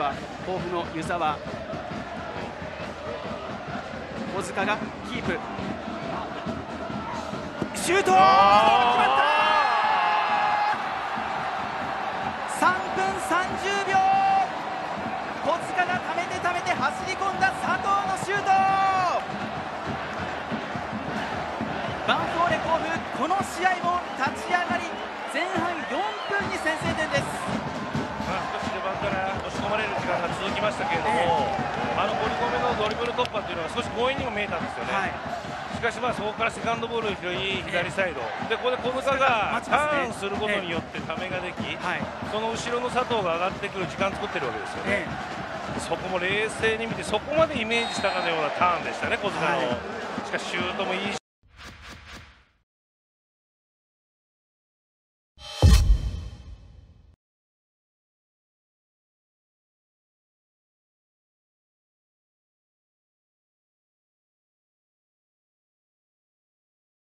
は甲府の湯沢。小塚がキープ、シュート決まった。3分30秒、小塚がためてためて走り込んだ佐藤のシュート。ヴァンフォーレ甲府、この試合も立ち上がり前半4分に先制点です。 少し序盤から押し込まれる時間が続きましたけれども、堀米のドリブル突破というのは少し強引にも見えたんですよね。しかしそこからセカンドボールを拾い左サイドで、ここで小塚がターンすることによってためができ、その後ろの佐藤が上がってくる時間作ってるわけですよね。そこも冷静に見て、そこまでイメージしたかのようなターンでしたね、小塚の。しかしシュートもいいし